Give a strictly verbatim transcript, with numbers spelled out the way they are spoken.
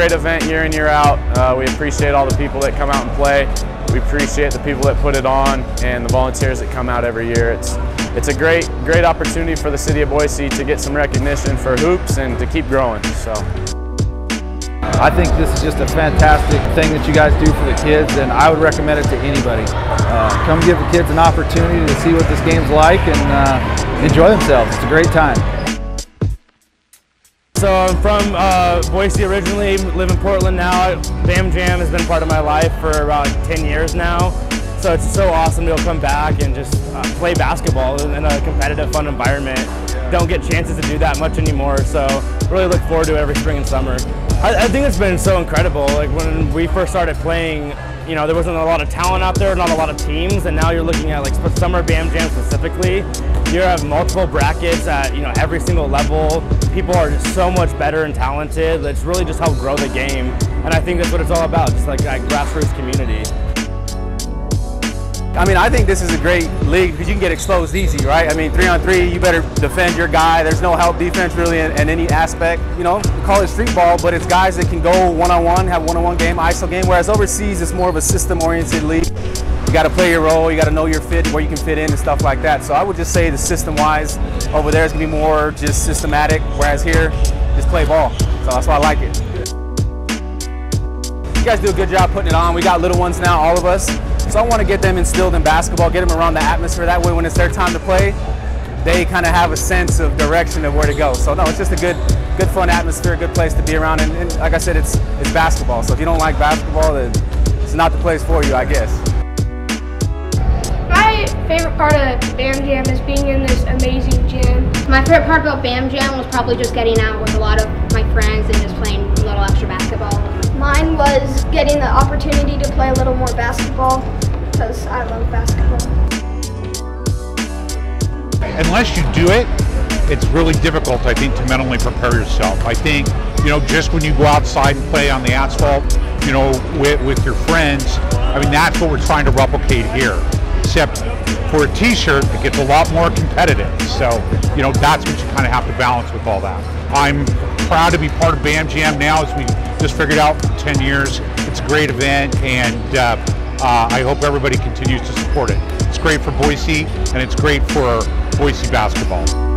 great event year in, year out. Uh, we appreciate all the people that come out and play. We appreciate the people that put it on and the volunteers that come out every year. It's, it's a great, great opportunity for the city of Boise to get some recognition for hoops and to keep growing. So. I think this is just a fantastic thing that you guys do for the kids, and I would recommend it to anybody. Uh, come give the kids an opportunity to see what this game's like and uh, enjoy themselves. It's a great time. So I'm from uh, Boise originally, live in Portland now. Bam Jam has been part of my life for about ten years now. So it's so awesome to come back and just uh, play basketball in a competitive, fun environment. Don't get chances to do that much anymore, so really look forward to it every spring and summer. I, I think it's been so incredible. Like when we first started playing, you know, there wasn't a lot of talent out there, not a lot of teams, and now you're looking at like summer Bam Jam specifically. You have multiple brackets at, you know, every single level. People are just so much better and talented. It's really just helped grow the game, and I think that's what it's all about, just like that grassroots community. I mean, I think this is a great league because you can get exposed easy, right? I mean, three on three, you better defend your guy. There's no help defense really in, in any aspect. You know, we call it street ball, but it's guys that can go one-on-one, have one-on-one game, I S O game, whereas overseas it's more of a system-oriented league. You got to play your role, you got to know your fit, where you can fit in and stuff like that. So I would just say the system-wise over there is going to be more just systematic, whereas here, just play ball. So that's why I like it. You guys do a good job putting it on. We got little ones now, all of us. So I want to get them instilled in basketball, get them around the atmosphere. That way when it's their time to play, they kind of have a sense of direction of where to go. So no, it's just a good, good fun atmosphere, good place to be around. And, and like I said, it's, it's basketball. So if you don't like basketball, then it's not the place for you, I guess. My favorite part of Bam Jam is being in this amazing gym. My favorite part about Bam Jam was probably just getting out with a lot of my friends and just playing a little extra basketball. Mine was getting the opportunity to play a little more basketball because I love basketball. Unless you do it, it's really difficult, I think, to mentally prepare yourself. I think, you know, just when you go outside and play on the asphalt, you know, with, with your friends, I mean, that's what we're trying to replicate here. Except for a t-shirt, it gets a lot more competitive. So, you know, that's what you kind of have to balance with all that. I'm proud to be part of Bam Jam now, as we just figured out for ten years. It's a great event, and uh, uh, I hope everybody continues to support it. It's great for Boise, and it's great for Boise basketball.